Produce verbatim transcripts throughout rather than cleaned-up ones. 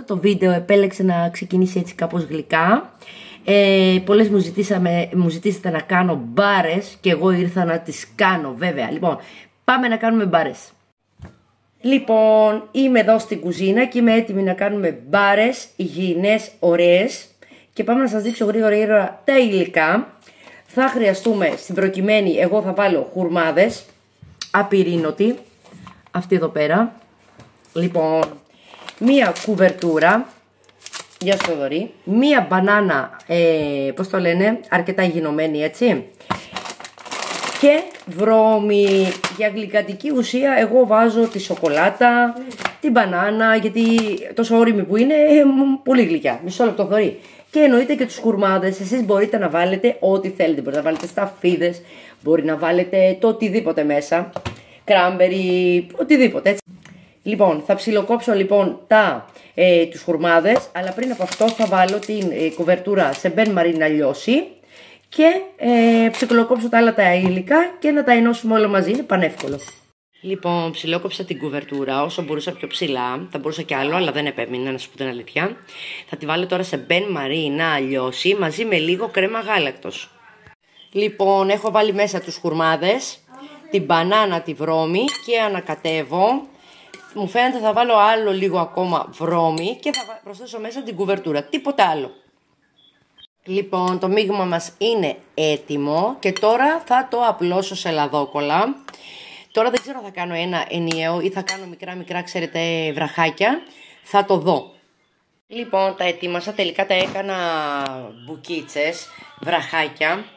το βίντεο επέλεξα να ξεκινήσει έτσι κάπως γλυκά. Ε, πολλές μου, ζητήσαμε, μου ζητήσατε να κάνω μπάρες και εγώ ήρθα να τις κάνω βέβαια. Λοιπόν, πάμε να κάνουμε μπάρες. Λοιπόν, είμαι εδώ στην κουζίνα και είμαι έτοιμη να κάνουμε μπάρες υγιεινές, ωραίες. Και πάμε να σας δείξω γρήγορα γρήγορα τα υλικά. Θα χρειαστούμε στην προκειμένη, εγώ θα βάλω χουρμάδες, απειρίνωτη, αυτή εδώ πέρα. Λοιπόν, μία κουβερτούρα, γεια σου Θοδωρή, μία μπανάνα, ε, πώς το λένε, αρκετά υγιεινωμένη έτσι, και βρώμη. Για γλυκαντική ουσία εγώ βάζω τη σοκολάτα, την μπανάνα, γιατί τόσο όριμη που είναι, ε, πολύ γλυκιά. Μισό λεπτό Θοδωρή. Και εννοείται και τους χουρμάδες, εσείς μπορείτε να βάλετε ό,τι θέλετε, μπορείτε να βάλετε σταφίδες, μπορεί να βάλετε το οτιδήποτε μέσα, κράμπερι, οτιδήποτε έτσι. Λοιπόν, θα ψιλοκόψω λοιπόν τα, ε, τους χουρμάδες, αλλά πριν από αυτό θα βάλω την ε, κουβερτούρα σε μπεν μαρί να λιώσει και ε, ψιλοκόψω τα άλλα τα υλικά και να τα ενώσουμε όλα μαζί, είναι πανεύκολο. Λοιπόν, ψιλόκοψα την κουβερτούρα όσο μπορούσα πιο ψηλά. Θα μπορούσα κι άλλο, αλλά δεν επέμεινα, να σου πω την αλήθεια. Θα τη βάλω τώρα σε μπεν μαρί να λιώσει μαζί με λίγο κρέμα γάλακτος. Λοιπόν, έχω βάλει μέσα τους χουρμάδες, την μπανάνα, τη βρώμη και ανακατεύω. Μου φαίνεται θα βάλω άλλο λίγο ακόμα βρώμη και θα προσθέσω μέσα την κουβερτούρα. Τίποτα άλλο. Λοιπόν, το μείγμα μας είναι έτοιμο και τώρα θα το απλώσω σε λαδόκολλα. Τώρα δεν ξέρω αν θα κάνω ένα ενιαίο ή θα κάνω μικρά μικρά, ξέρετε, βραχάκια. Θα το δω. Λοιπόν, τα ετοίμασα, τελικά τα έκανα μπουκίτσες, βραχάκια.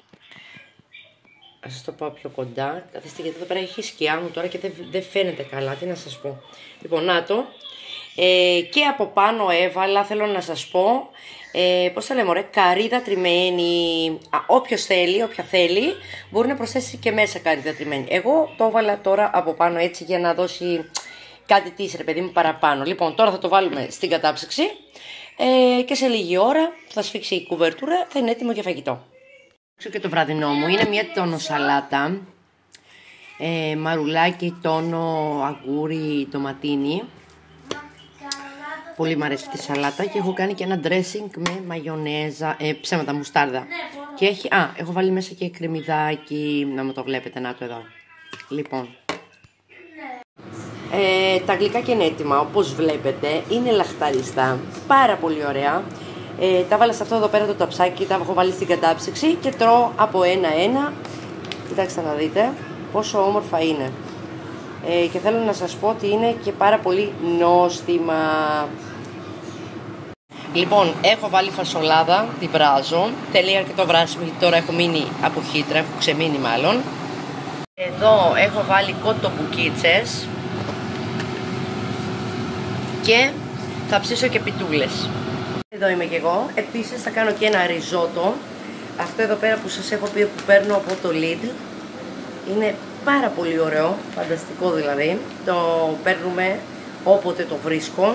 Ας σας το πάω πιο κοντά. Καθίστε, γιατί εδώ πέρα έχει σκιά μου τώρα και δεν, δεν φαίνεται καλά, τι να σας πω. Λοιπόν, να το. Ε, και από πάνω έβαλα, θέλω να σας πω, ε, πώς θα λέμε, ωραία, καρύδα τριμμένη. Α, όποιος θέλει, όποια θέλει, μπορεί να προσθέσει και μέσα καρύδα τριμμένη. Εγώ το έβαλα τώρα από πάνω έτσι για να δώσει κάτι της, ρε παιδί μου, παραπάνω. Λοιπόν, τώρα θα το βάλουμε στην κατάψυξη ε, και σε λίγη ώρα θα σφίξει η κουβερτούρα, θα είναι έτοιμο για φαγητό. Και το βραδινό μου είναι μια τόνο σαλάτα, ε, μαρουλάκι, τόνο, αγκούρι, ντοματίνι. Πολύ μου αρέσει τη σαλάτα και έχω κάνει και ένα dressing με μαγιονέζα, ε, ψέματα, μουστάρδα. Και έχει, α, έχω βάλει μέσα και κρεμμυδάκι, να μου το βλέπετε, να το εδώ. Λοιπόν, ε, τα γλυκάκια είναι έτοιμα, όπως βλέπετε, είναι λαχταριστά, πάρα πολύ ωραία. Ε, τα βάλα σε αυτό εδώ πέρα το ταψάκι, τα έχω βάλει στην κατάψυξη και τρώω από ένα-ένα. Κοιτάξτε να δείτε πόσο όμορφα είναι. Ε, και θέλω να σας πω ότι είναι και πάρα πολύ νόστιμα. Λοιπόν, έχω βάλει φασολάδα, την βράζω. Τελείω αρκετό βράσιμο, γιατί τώρα έχω μείνει από χύτρα, έχω ξεμείνει μάλλον. Εδώ έχω βάλει κοτομπουκίτσες και θα ψήσω και πιτούλες. Εδώ είμαι και εγώ. Επίσης θα κάνω και ένα ριζότο. Αυτό εδώ πέρα που σας έχω πει που παίρνω από το Lidl. Είναι πάρα πολύ ωραίο, φανταστικό δηλαδή. Το παίρνουμε όποτε το βρίσκω.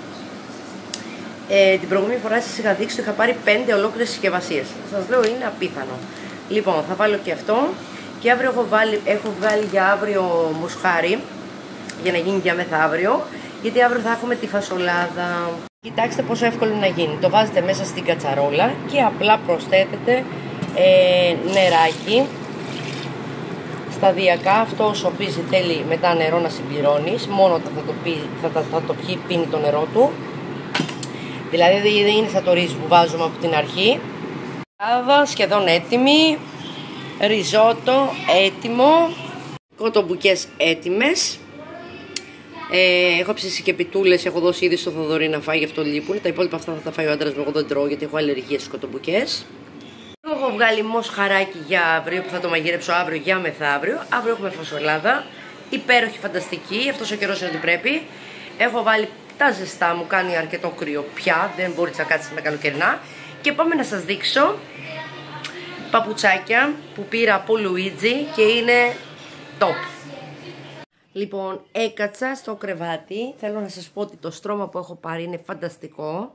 Ε, την προηγούμενη φορά σας είχα δείξει, το είχα πάρει πέντε ολόκληρες συσκευασίες. Σας λέω είναι απίθανο. Λοιπόν, θα βάλω και αυτό. Και αύριο έχω βάλει, έχω βάλει για αύριο μοσχάρι, για να γίνει για μεθαύριο. Γιατί αύριο θα έχουμε τη φασολάδα. Κοιτάξτε πόσο εύκολο είναι να γίνει. Το βάζετε μέσα στην κατσαρόλα και απλά προσθέτετε ε, νεράκι. Σταδιακά, αυτό όσο πίζει θέλει μετά νερό να συμπληρώνεις. Μόνο όταν θα το, πει, θα, θα, θα το πιει πίνει το νερό του. Δηλαδή δεν είναι σαν το ρύζι που βάζουμε από την αρχή. Σαλάδα σχεδόν έτοιμη. Ριζότο έτοιμο. Κοτομπουκές έτοιμες. Ε, έχω ψήσει και πιτούλες, έχω δώσει ήδη στο Θοδωρή να φάει, γι' αυτό λείπουν. Τα υπόλοιπα αυτά θα τα φάει ο άντρας μου, εγώ δεν τρώω γιατί έχω αλλεργίες στις κοτομπουκές. Έχω βγάλει μοσχαράκι για αύριο που θα το μαγειρέψω αύριο για μεθαύριο. Αύριο έχουμε φασολάδα, υπέροχη, φανταστική, αυτός ο καιρός είναι ότι πρέπει. Έχω βάλει τα ζεστά, μου κάνει αρκετό κρύο πια, δεν μπορείς να κάτσεις με καλοκαιρινά. Και πάμε να σας δείξω παπουτσάκια που πήρα από Luigi και είναι top. Λοιπόν, έκατσα στο κρεβάτι. Θέλω να σας πω ότι το στρώμα που έχω πάρει είναι φανταστικό.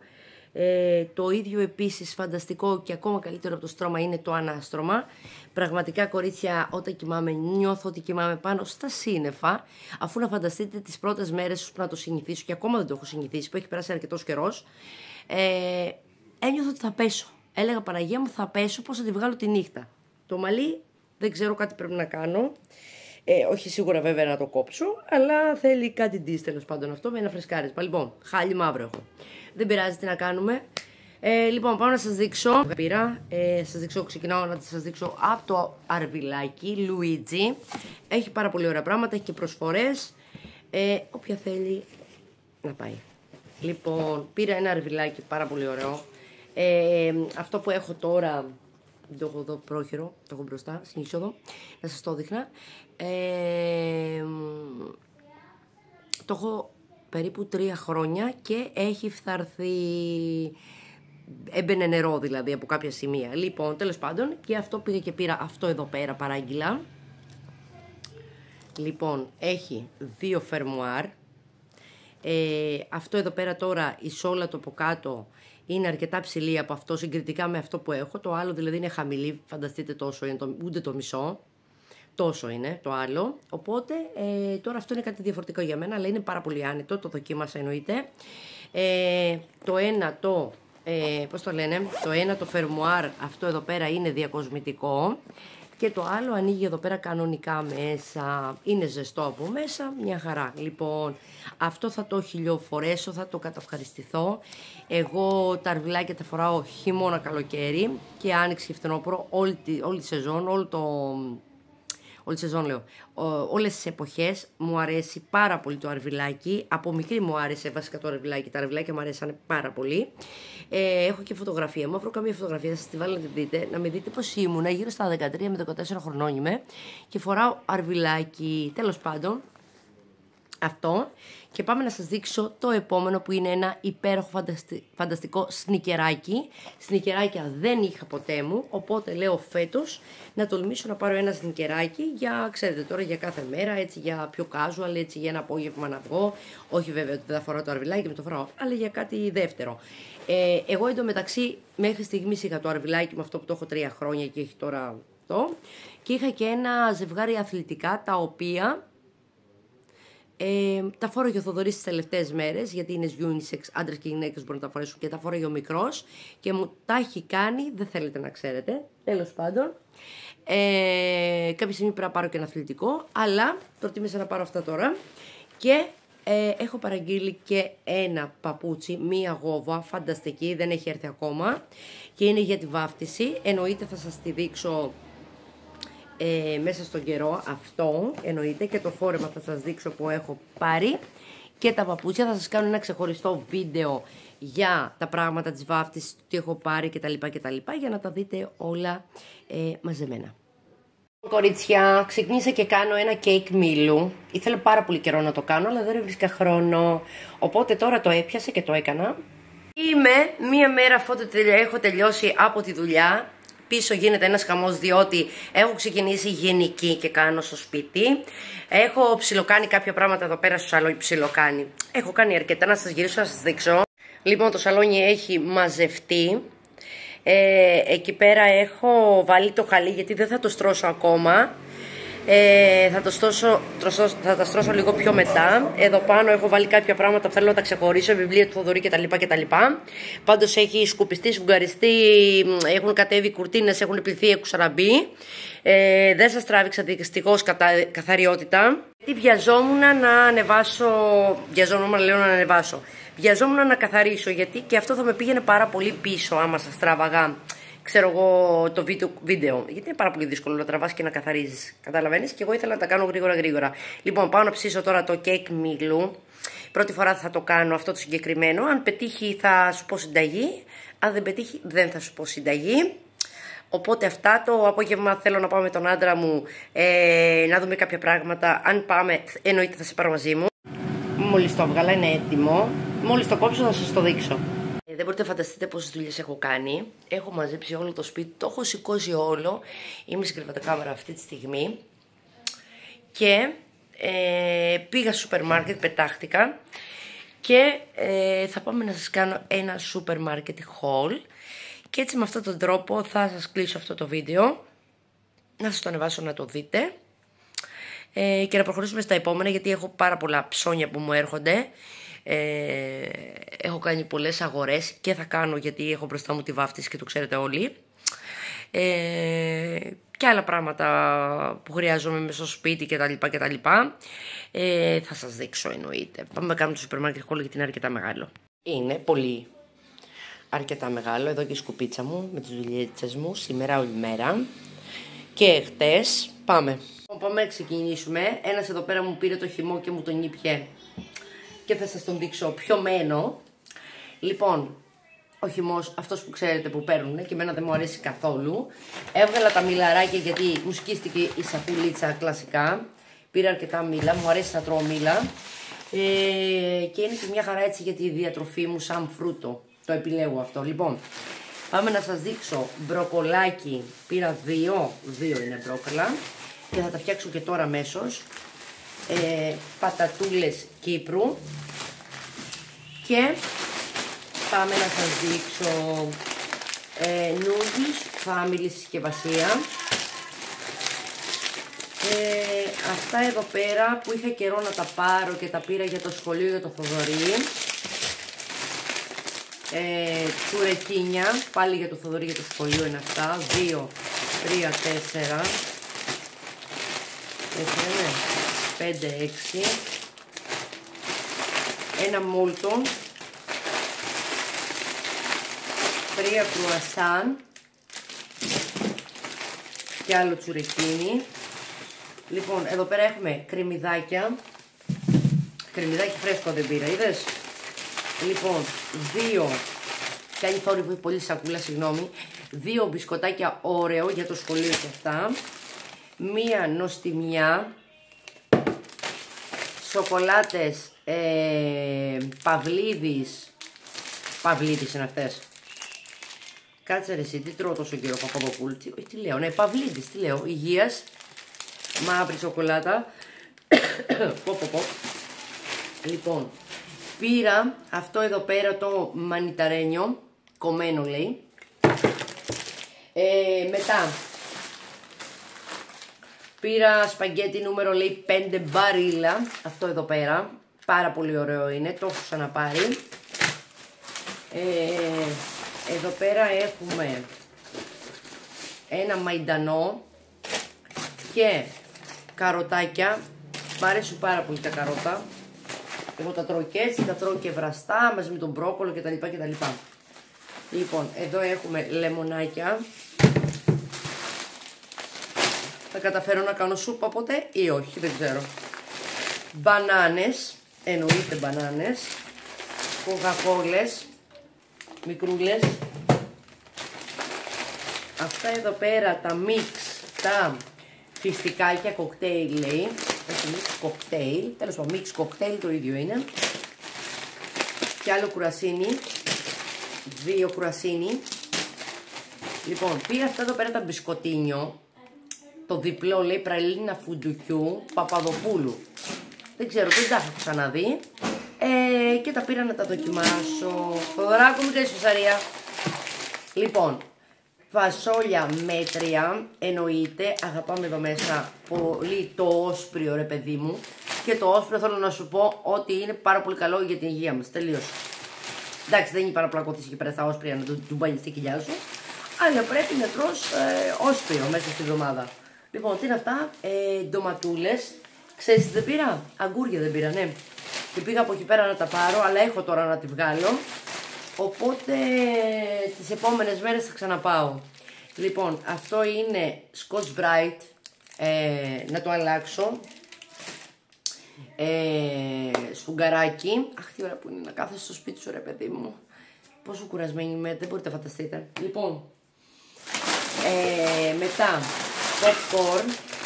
Ε, το ίδιο επίσης φανταστικό και ακόμα καλύτερο από το στρώμα είναι το ανάστρωμα. Πραγματικά, κορίτσια, όταν κοιμάμαι νιώθω ότι κοιμάμαι πάνω στα σύννεφα. Αφού να φανταστείτε τις πρώτες μέρες που να το συνηθίσω, και ακόμα δεν το έχω συνηθίσει, που έχει περάσει αρκετός καιρός, ε, ένιωθω ότι θα πέσω. Έλεγα, Παναγία μου, θα πέσω, πώς θα τη βγάλω τη νύχτα. Το μαλλί δεν ξέρω, κάτι πρέπει να κάνω. Ε, όχι σίγουρα βέβαια να το κόψω, αλλά θέλει κάτι ντύς, τέλος πάντων, αυτό με ένα φρεσκάρισμα. Λοιπόν, χάλι μαύρο έχω. Δεν πειράζει, τι να κάνουμε. Ε, λοιπόν, πάω να σας δείξω. Πήρα, ε, σας δείξω, ξεκινάω να σας δείξω από το αρβιλάκι Luigi. Έχει πάρα πολύ ωραία πράγματα, έχει και προσφορές. Ε, όποια θέλει να πάει. Λοιπόν, πήρα ένα αρβιλάκι πάρα πολύ ωραίο. Ε, αυτό που έχω τώρα, δεν το έχω εδώ πρόχειρο, το έχω μπροστά, στην να σας το δείχνα. Ε, το έχω περίπου τρία χρόνια και έχει φθαρθεί, έμπαινε νερό δηλαδή από κάποια σημεία. Λοιπόν, τέλος πάντων, και αυτό πήγα και πήρα αυτό εδώ πέρα παράγγειλα. Λοιπόν, έχει δύο φερμουάρ. Ε, αυτό εδώ πέρα τώρα, η σόλα το από κάτω είναι αρκετά ψηλή από αυτό συγκριτικά με αυτό που έχω. Το άλλο δηλαδή είναι χαμηλή, φανταστείτε τόσο είναι, το, ούτε το μισό. Τόσο είναι το άλλο. Οπότε ε, τώρα αυτό είναι κάτι διαφορετικό για μένα, αλλά είναι πάρα πολύ άνετο. Το δοκίμασα εννοείται. Ε, το ένα το, ε, πώς το λένε, το ένα το φερμουάρ αυτό εδώ πέρα είναι διακοσμητικό. Και το άλλο ανοίγει εδώ πέρα κανονικά μέσα. Είναι ζεστό από μέσα, μια χαρά. Λοιπόν, αυτό θα το χιλιοφορέσω, θα το καταυχαριστηθώ. Εγώ τα αρβιλάκια τα φοράω χειμώνα, καλοκαίρι και άνοιξη και φθινόπωρο, όλη τη, όλη τη σεζόν, όλο το... Όλη τη σεζόν λέω. Όλες τις εποχές μου αρέσει πάρα πολύ το αρβιλάκι. Από μικρή μου άρεσε βασικά το αρβιλάκι. Τα αρβιλάκια μου αρέσανε πάρα πολύ. Ε, έχω και φωτογραφία. Μου βρω καμία φωτογραφία, θα σας τη βάλω να τη δείτε. Να με δείτε πως ήμουνα. Γύρω στα δεκατρία με δεκατέσσερα χρονών είμαι. Και φοράω αρβιλάκι. Τέλος πάντων. Αυτό. Και πάμε να σας δείξω το επόμενο που είναι ένα υπέροχο φανταστι... φανταστικό σνικεράκι. Σνικεράκια δεν είχα ποτέ μου, οπότε λέω φέτος να τολμήσω να πάρω ένα σνικεράκι για, ξέρετε τώρα, για κάθε μέρα, έτσι για πιο casual, έτσι για ένα απόγευμα να βγω. Όχι βέβαια ότι δεν θα φοράω το αρβιλάκι και με το φοράω, αλλά για κάτι δεύτερο. Ε, εγώ εντωμεταξύ μέχρι στιγμής είχα το αρβιλάκι με αυτό που το έχω τρία χρόνια και έχει τώρα αυτό. Και είχα και ένα ζευγάρι αθλητικά τα οποία... Ε, τα φόραγε ο Θοδωρής τις τελευταίες μέρες, γιατί είναι unisex, άντρες και γυναίκες μπορούν να τα φορέσουν, και τα φόραγε ο μικρός και μου τα έχει κάνει, δεν θέλετε να ξέρετε, τέλος πάντων. Ε, κάποια στιγμή πρέπει να πάρω και ένα αθλητικό, αλλά προτίμησα να πάρω αυτά τώρα. Και ε, έχω παραγγείλει και ένα παπούτσι, μία γόβα, φανταστική, δεν έχει έρθει ακόμα και είναι για τη βάφτιση, εννοείται θα σας τη δείξω Ε, μέσα στον καιρό, αυτό εννοείται, και το φόρεμα θα σας δείξω που έχω πάρει και τα παπούτσια. Θα σας κάνω ένα ξεχωριστό βίντεο για τα πράγματα της βάφτισης, τι έχω πάρει κτλ, κτλ, για να τα δείτε όλα ε, μαζεμένα. Κορίτσια, ξεκίνησα και κάνω ένα κέικ μήλου. Ήθελα πάρα πολύ καιρό να το κάνω, αλλά δεν βρίσκα χρόνο, οπότε τώρα το έπιασα και το έκανα. Είμαι μία μέρα αφού έχω τελειώσει από τη δουλειά. Πίσω γίνεται ένας χαμός, διότι έχω ξεκινήσει γενική και κάνω στο σπίτι. Έχω ψιλοκάνει κάποια πράγματα εδώ πέρα στο σαλόνι, ψιλοκάνει. Έχω κάνει αρκετά, να σας γυρίσω να σας δείξω. Λοιπόν, το σαλόνι έχει μαζευτεί. Ε, εκεί πέρα έχω βάλει το χαλί, γιατί δεν θα το στρώσω ακόμα. Ε, θα, το στώσω, τρωσώ, θα τα στρώσω λίγο πιο μετά. Εδώ πάνω έχω βάλει κάποια πράγματα που θέλω να τα ξεχωρίσω, βιβλία του Θοδωρή κτλ, κτλ. Πάντως έχει σκουπιστεί, σφουγγαριστεί, έχουν κατέβει κουρτίνες, έχουν πληθεί, έχουν σαραμπεί. Ε, δεν σας τράβηξα δυστυχώς καθα, καθαριότητα. Τι βιαζόμουν να ανεβάσω, βιαζόμουν λέω να ανεβάσω. Βιαζόμουν να καθαρίσω, γιατί και αυτό θα με πήγαινε πάρα πολύ πίσω άμα σας τράβαγα, ξέρω εγώ, το βίντεο. Γιατί είναι πάρα πολύ δύσκολο να τραβάς και να καθαρίζεις. Καταλαβαίνεις, και εγώ ήθελα να τα κάνω γρήγορα γρήγορα. Λοιπόν, πάω να ψήσω τώρα το κέικ μήλου. Πρώτη φορά θα το κάνω αυτό το συγκεκριμένο. Αν πετύχει θα σου πω συνταγή. Αν δεν πετύχει δεν θα σου πω συνταγή. Οπότε αυτά, το απόγευμα θέλω να πάω με τον άντρα μου ε, να δούμε κάποια πράγματα. Αν πάμε, εννοείται θα σε πάρω μαζί μου. Μόλις το έβγαλα, είναι έτοιμο. Μόλις το κόψω θα σας το δείξω. Ε, δεν μπορείτε να φανταστείτε πόσες δουλειές έχω κάνει. Έχω μαζέψει όλο το σπίτι, το έχω σηκώσει όλο. Είμαι στην κρεβατοκάμαρα αυτή τη στιγμή. Και ε, πήγα στο σούπερ μάρκετ, πετάχτηκα. Και ε, θα πάμε να σας κάνω ένα σούπερ μάρκετ haul. Και έτσι με αυτόν τον τρόπο θα σας κλείσω αυτό το βίντεο. Να σας το ανεβάσω να το δείτε. Ε, και να προχωρήσουμε στα επόμενα, γιατί έχω πάρα πολλά ψώνια που μου έρχονται. Ε, έχω κάνει πολλές αγορές και θα κάνω, γιατί έχω μπροστά μου τη βάφτιση και το ξέρετε όλοι. Ε, και άλλα πράγματα που χρειάζομαι μέσα στο σπίτι κτλ. κτλ. Ε, θα σας δείξω, εννοείται. Πάμε να κάνουμε το σούπερ μάρκετ haul, γιατί είναι αρκετά μεγάλο. Είναι πολύ αρκετά μεγάλο. Εδώ και η σκουπίτσα μου με τις δουλειέτσες μου σήμερα όλη μέρα. Και χτες πάμε. Πάμε να ξεκινήσουμε. Ένας εδώ πέρα μου πήρε το χυμό και μου τον ήπιε. Και θα σας τον δείξω πιο μένο. Λοιπόν, ο χυμός, αυτός που ξέρετε που παίρνουν και εμένα δεν μου αρέσει καθόλου. Έβγαλα τα μυλαράκια γιατί μου σκίστηκε η σακουλίτσα κλασικά. Πήρα αρκετά μήλα, μου αρέσει να τρώω μήλα. Ε, και είναι και μια χαρά έτσι για τη διατροφή μου σαν φρούτο. Το επιλέγω αυτό. Λοιπόν, πάμε να σας δείξω μπροκολάκι. Πήρα δύο, δύο είναι μπρόκολα. Και θα τα φτιάξω και τώρα αμέσως. Ε, πατατούλες Κύπρου. Και πάμε να σας δείξω ε, noodles family συσκευασία. Ε, αυτά εδώ πέρα που είχα καιρό να τα πάρω και τα πήρα για το σχολείο, για το Θοδωρή. Ε, τσουρεκίνια, πάλι για το Θοδωρή, για το σχολείο είναι αυτά. Δύο, τρία, τέσσερα. Τέσσερα, πέντε, έξι. Ένα μούλτον. Τρία κρουασάν. Και άλλο τσουρεκίνι. Λοιπόν, εδώ πέρα έχουμε κρεμμυδάκια. Κρεμμυδάκι φρέσκο δεν πήρα, είδες. Λοιπόν, δύο. Κάνει θόρυβο πολύ σακούλα, συγγνώμη. Δύο μπισκοτάκια ωραίο για το σχολείο και αυτά. Μία νοστιμιά. Σοκολάτες ε, Παυλίδης. Παυλίδης είναι αυτές. Κάτσε ρε εσύ, τι τρώω τόσο καιρό Παπαδοπούλου. Τι, τι λέω, ναι, Παυλίδης, τι λέω. Υγείας. Μαύρη σοκολάτα. πω, πω, πω. Λοιπόν, πήρα αυτό εδώ πέρα το μανιταρένιο. Κομμένο λέει. Ε, μετά πήρα σπαγκέτι νούμερο λέει πέντε μπαρίλα. Αυτό εδώ πέρα. Πάρα πολύ ωραίο είναι. Το έχω ξαναπάρει. Ε, εδώ πέρα έχουμε ένα μαϊντανό και καροτάκια. Μ' αρέσουν πάρα πολύ τα καρότα. Εγώ τα τρώω και έτσι, τα τρώω και βραστά μαζί με τον μπρόκολο κτλ. κτλ. Λοιπόν, εδώ έχουμε λεμονάκια. Θα καταφέρω να κάνω σούπα ποτέ ή όχι, δεν ξέρω. Μπανάνες, εννοείται μπανάνες. Κοκακόλες, μικρούλες. Αυτά εδώ πέρα τα μίξ, τα φιστικάκια κοκτέιλ λέει. Όχι μίξ κοκτέιλ, τέλος πάντων μίξ κοκτέιλ το ίδιο είναι. Και άλλο κουρασίνι. Δύο κουρασίνι. Λοιπόν, πήρα αυτά εδώ πέρα τα μπισκοτίνιο. Το διπλό λέει πραλίνα φουντουκιού Παπαδοπούλου. Δεν ξέρω, δεν τα έχω ξαναδεί. Ε, και τα πήρα να τα δοκιμάσω. Θοδωράκο μου, τέσσερα φασαρία. Λοιπόν, φασόλια μέτρια, εννοείται. Αγαπάμε εδώ μέσα πολύ το όσπριο ρε παιδί μου. Και το όσπριο θέλω να σου πω ότι είναι πάρα πολύ καλό για την υγεία μας. Τελείωσε. Εντάξει, δεν είναι παραπλακωθείς εκεί πέρα στα όσπρια να του μπάνεις τη κοιλιά σου. Αλλά πρέπει να τρως ε, όσπριο μέσα στη εβδομάδα. Λοιπόν, τι είναι αυτά, ε, ντοματούλες. Ξέρεις τι δεν πήρα, αγκούρια δεν πήρα, ναι. Και πήγα από εκεί πέρα να τα πάρω, αλλά έχω τώρα να τη βγάλω. Οπότε τις επόμενες μέρες θα ξαναπάω. Λοιπόν, αυτό είναι Scotch Brite, ε, να το αλλάξω. Ε, σφουγγαράκι. Αχ, τι ώρα που είναι να κάθεσαι στο σπίτι σου ρε παιδί μου. Πόσο κουρασμένη είμαι, δεν μπορείτε να φανταστείτε. Λοιπόν, ε, μετά popcorn.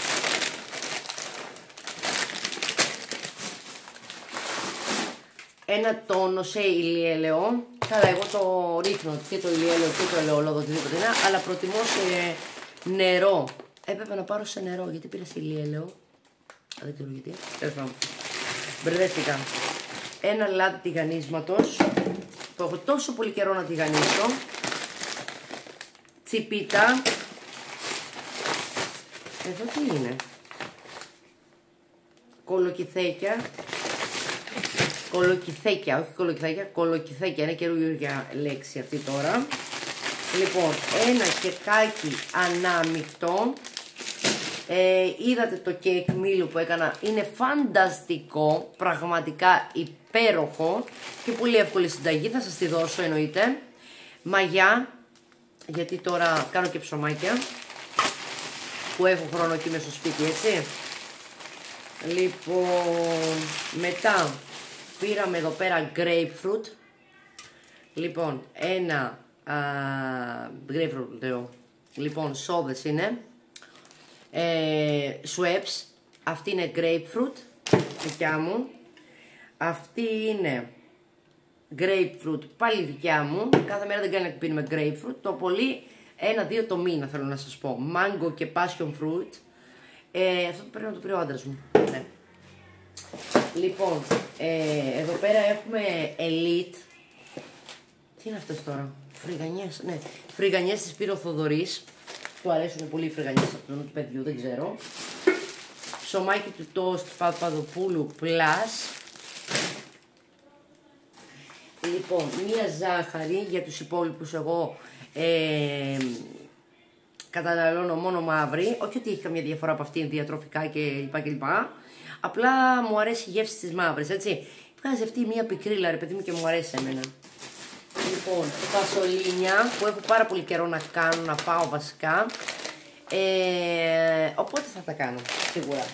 Ένα τόνο σε ηλιέλαιο. Καλά, εγώ το ρίχνω και το ηλιέλαιο και το ελαιόλαδο, οτιδήποτε είναι, αλλά προτιμώ σε νερό. Έπρεπε να πάρω σε νερό, γιατί πήρα σε ηλιέλαιο. Δεν ξέρω γιατί. Τέλος πάντων. Μπερδεύτηκα. ένα λάδι τηγανίσματος που έχω τόσο πολύ καιρό να τηγανίσω. Τσιπίτα. Εδώ τι είναι? Κολοκυθέκια. Κολοκυθέκια, όχι κολοκυθέκια, κολοκυθέκια, είναι καινούργια λέξη αυτή τώρα. Λοιπόν, ένα κεκάκι ανάμεικτο. Ε, είδατε το κέικ μήλου που έκανα, είναι φανταστικό, πραγματικά υπέροχο και πολύ εύκολη συνταγή, θα σας τη δώσω εννοείται. Μαγιά, γιατί τώρα κάνω και ψωμάκια που έχω χρόνο εκεί μες στο σπίτι, έτσι. Λοιπόν, μετά πήραμε εδώ πέρα grapefruit. Λοιπόν, ένα α, grapefruit λέω. Λοιπόν, σόδες είναι. Ε, Schweppes. Αυτή είναι grapefruit, δικιά μου. Αυτή είναι grapefruit, πάλι δικιά μου. Κάθε μέρα δεν κάνει να πίνουμε grapefruit. Το πολύ ένα-δύο το μήνα θέλω να σας πω. Mango και passion fruit. Ε, αυτό πρέπει να το πει ο άντρας μου. Ναι. Λοιπόν, ε, εδώ πέρα έχουμε Elite. Τι είναι αυτές τώρα? Φρυγανιές, ναι. Φρυγανιές της πήρε ο Θοδωρής. Του αρέσουν πολύ οι φρυγανιές αυτού του παιδιού, δεν ξέρω. Ψωμάκι του τόστ Παπαδοπούλου Plus. Λοιπόν, μία ζάχαρη για τους υπόλοιπους, εγώ ε, καταναλώνω μόνο μαύρη. Όχι ότι έχει καμία διαφορά από αυτήν διατροφικά και λοιπά και λοιπά. Απλά μου αρέσει η γεύση της μαύρης, έτσι. Βγάζει αυτή μία πικρίλα, ρε παιδί μου, και μου αρέσει εμένα. Λοιπόν, φασολίνια που έχω πάρα πολύ καιρό να κάνω, να φάω βασικά. Ε, οπότε θα τα κάνω, σίγουρα.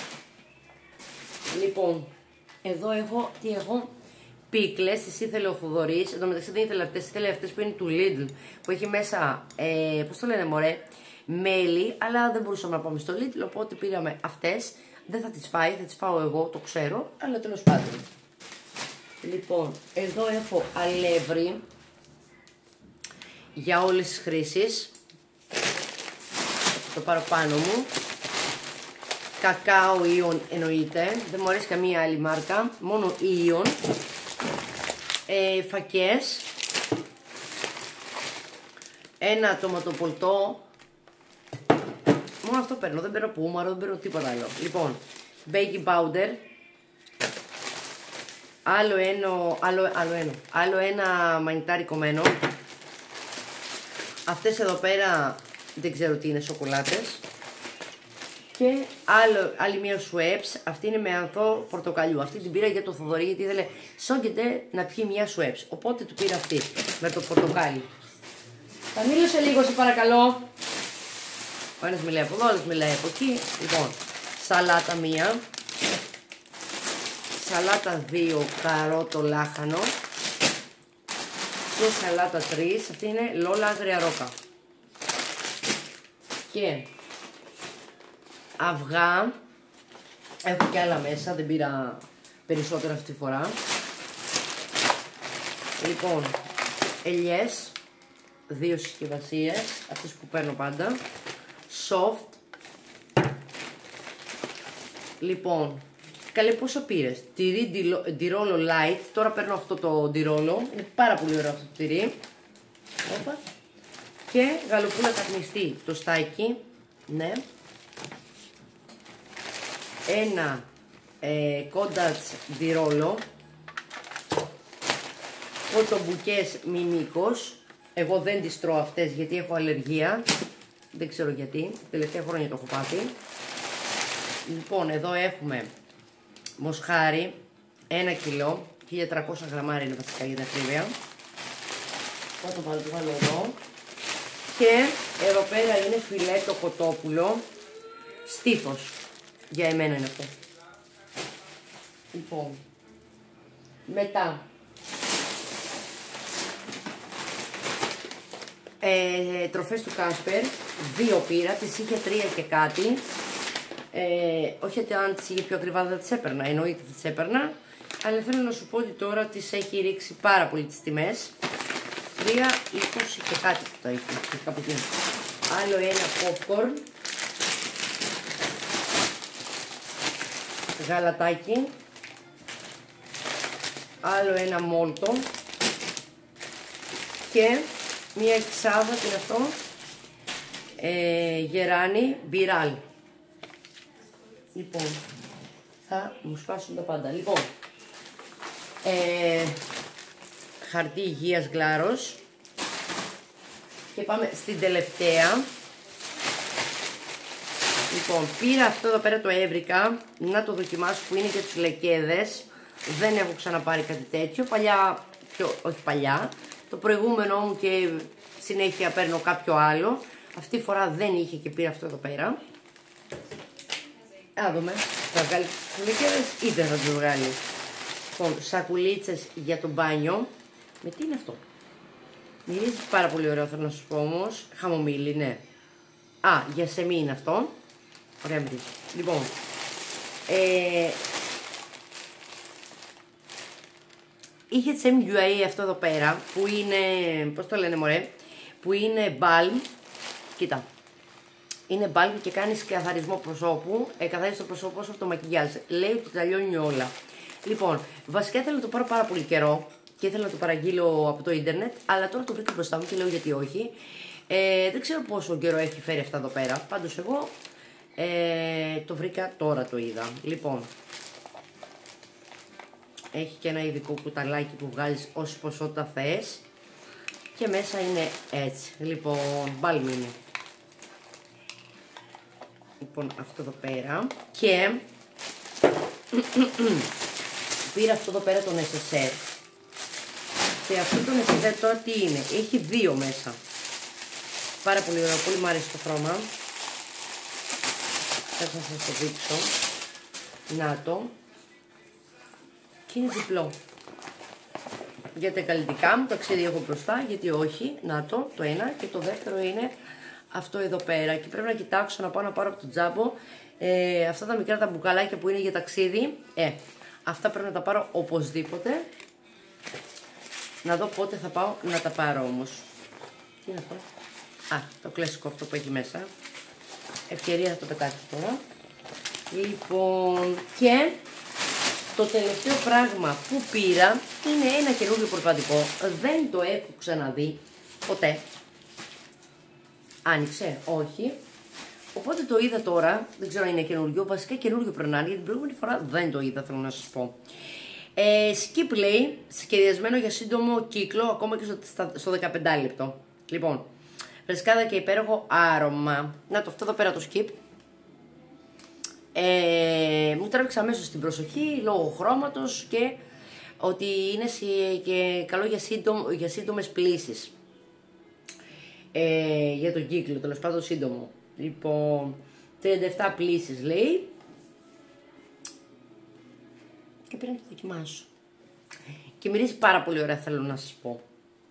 Λοιπόν, εδώ έχω, τι έχω, πίκλες, τις ήθελε ο Θοδωρής. Εν τω μεταξύ δεν ήθελε αυτές, ήθελε αυτές που είναι του Lidl, που έχει μέσα, ε, πώς το λένε μωρέ, μέλι, αλλά δεν μπορούσαμε να πάμε στο Lidl, οπότε πήραμε αυτές. Δεν θα τις φάει, θα τις φάω εγώ, το ξέρω, αλλά τέλος πάντων. Λοιπόν, εδώ έχω αλεύρι για όλες τις χρήσεις. Το πάρω πάνω μου. Κακάο Ion εννοείται, δεν μου αρέσει καμία άλλη μάρκα, μόνο Ion. Ε, φακές. Ένα τοματοπολτό. Μόνο αυτό παίρνω, δεν παίρνω πούμαρο, δεν παίρνω τίποτα άλλο. Λοιπόν, baking powder. Άλλο ένα, άλλο, άλλο ένα, άλλο ένα μανιτάρι κομμένο. Αυτές εδώ πέρα δεν ξέρω τι είναι, σοκολάτες. Και άλλο, άλλη μία Schweppes, αυτή είναι με ανθό πορτοκαλιού. Αυτή την πήρα για το Θοδωρή, γιατί ήθελε σόγκεται να πιει μία Schweppes. Οπότε του πήρα αυτή, με το πορτοκάλι. Θα μίλησε λίγο, σε παρακαλώ. Ο ένας μιλάει από εδώ, ο άλλος μιλάει από εκεί. Λοιπόν, σαλάτα μία. Σαλάτα δύο, καρότο λάχανο. Και σαλάτα τρία, αυτή είναι Λόλα Άγρια Ρόκα. Και αυγά, έχω και άλλα μέσα, δεν πήρα περισσότερα αυτή τη φορά. Λοιπόν, ελιές, δύο συσκευασίες, αυτές που παίρνω πάντα. Soft. Λοιπόν, καλέ, πόσο πήρες? Τυρί ντιρόλο light. Τώρα παίρνω αυτό το ντιρόλο. Είναι πάρα πολύ ωραίο αυτό το τυρί. Όπα. Και γαλοπούλα καπνιστή το στάκι. Ναι. Ένα ε, κόντατς ντιρόλο. Κοτομπουκές μιμίκος. Εγώ δεν τις τρώω αυτές γιατί έχω αλλεργία. Δεν ξέρω γιατί. Τελευταία χρόνια το έχω πάθει. Λοιπόν, εδώ έχουμε μοσχάρι, ένα κιλό, χίλια τριακόσια γραμμάρια είναι βασικά για την ακρίβεια. Θα το βάλω, το βάλω εδώ. Και εδώ πέρα είναι φιλέτο κοτόπουλο, στήθος. Για εμένα είναι αυτό. Λοιπόν, μετά ε, τροφές του Κάσπερ, δύο πήρα, τις είχε τρία και κάτι. Ε, όχι ότι αν τις είχε πιο ακριβά δεν τις έπαιρνα, εννοείται τις έπαιρνα, αλλά θέλω να σου πω ότι τώρα τις έχει ρίξει πάρα πολύ τις τιμές. τρία είκοσι και κάτι που τα έχει, κάπου εκεί. Άλλο ένα popcorn, γαλατάκι, άλλο ένα μόλτο και μία εξάδα, τι είναι αυτό, ε, γεράνι μπιράλ. Λοιπόν, θα μου σπάσουν τα πάντα. Λοιπόν, ε, χαρτί υγείας γλάρος και πάμε στην τελευταία. Λοιπόν, πήρα αυτό εδώ πέρα, το έβρικα να το δοκιμάσω, που είναι για τους λεκέδες. Δεν έχω ξαναπάρει κάτι τέτοιο, παλιά, πιο, όχι παλιά, το προηγούμενο μου και συνέχεια παίρνω κάποιο άλλο. Αυτή τη φορά δεν είχε και πήρα αυτό εδώ πέρα. Α, δούμε, θα βγάλει τους λεκέδες ή δεν θα τους βγάλει. Λοιπόν, σακουλίτσες για το μπάνιο. Με τι είναι αυτό? Μυρίζει πάρα πολύ ωραίο, θέλω να σου πω όμως. Χαμομήλι, ναι. Α, για σεμί είναι αυτό. Ωραία μυρίζει. Λοιπόν, ε, είχε τσέμ γιου έι αυτό εδώ πέρα, που είναι, πώς το λένε μωρέ, που είναι balm. Κοίτα, είναι balm και κάνεις καθαρισμό προσώπου, ε, καθαρίζεις το προσώπο σου από το μακιγιάζ. Λέει ότι τα λιώνει όλα. Λοιπόν, βασικά ήθελα να το πάρω πάρα πολύ καιρό και ήθελα να το παραγγείλω από το ίντερνετ, αλλά τώρα το βρήκα μπροστά μου και λέω γιατί όχι. Ε, δεν ξέρω πόσο καιρό έχει φέρει αυτά εδώ πέρα, πάντως εγώ ε, το βρήκα τώρα, το είδα. Λοιπόν, έχει και ένα ειδικό κουταλάκι που βγάζεις όση ποσότητα θες και μέσα είναι έτσι. Λοιπόν, balm είναι. Λοιπόν, αυτό εδώ πέρα και πήρα αυτό εδώ πέρα τον ες ες αρ. Και αυτό το ες ες αρ τώρα τι είναι? Έχει δύο μέσα. Πάρα πολύ ωραίο, πολύ μου αρέσει το χρώμα. Θα σας το δείξω. Να το. Και είναι διπλό. Για τα καλλιτικά μου, το ταξίδι έχω μπροστά, γιατί όχι. Να το, το ένα. Και το δεύτερο είναι αυτό εδώ πέρα. Και πρέπει να κοιτάξω να πάω να πάρω από το τζάμπο ε, αυτά τα μικρά τα μπουκαλάκια που είναι για ταξίδι. Ε, αυτά πρέπει να τα πάρω οπωσδήποτε. Να δω πότε θα πάω να τα πάρω όμως. Τι είναι αυτό? Α, το κλασικό αυτό που έχει μέσα. Ευκαιρία θα το πετάξω τώρα. Λοιπόν, και το τελευταίο πράγμα που πήρα είναι ένα καινούριο προπαντικό. Δεν το έχω ξαναδεί ποτέ. Άνοιξε, όχι. Οπότε το είδα τώρα, δεν ξέρω αν είναι καινούριο. Βασικά καινούριο πρέπει να είναι, γιατί την προηγούμενη φορά δεν το είδα, θέλω να σας πω. Ε, skip λέει, σχεδιασμένο για σύντομο κύκλο, ακόμα και στο, στο δεκαπέντε λεπτό. Λοιπόν, φρεσκάδα και υπέροχο άρωμα. Να το, αυτό εδώ πέρα το skip. Ε, μου τράβηξε αμέσως την προσοχή λόγω χρώματος και ότι είναι και καλό για, σύντομο, για σύντομες πλύσεις. Ε, για τον κύκλο, τέλος πάντων σύντομο. Λοιπόν, τριάντα επτά πλύσεις λέει. Και πήρα να το δοκιμάσω. Και μυρίζει πάρα πολύ ωραία, θέλω να σας πω.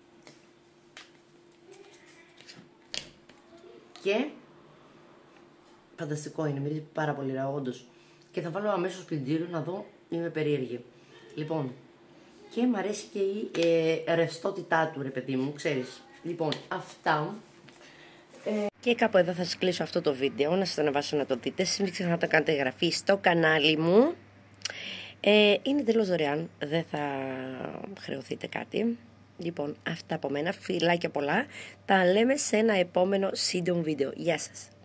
Και φανταστικό είναι, μυρίζει πάρα πολύ ωραία, όντως. Και θα βάλω αμέσως πλυντήριο να δω, είμαι περίεργη. Λοιπόν, και μου αρέσει και η ε, ρευστότητά του, ρε παιδί μου, ξέρεις. Λοιπόν, αυτά. Ε, και κάπου εδώ θα σας κλείσω αυτό το βίντεο, να σας το ανεβάσω να το δείτε. Μην ξεχνάτε να κάνετε εγγραφή στο κανάλι μου. Ε, είναι τελώς δωρεάν, δεν θα χρεωθείτε κάτι. Λοιπόν, αυτά από μένα, φιλάκια πολλά. Τα λέμε σε ένα επόμενο σύντομο βίντεο. Γεια σας.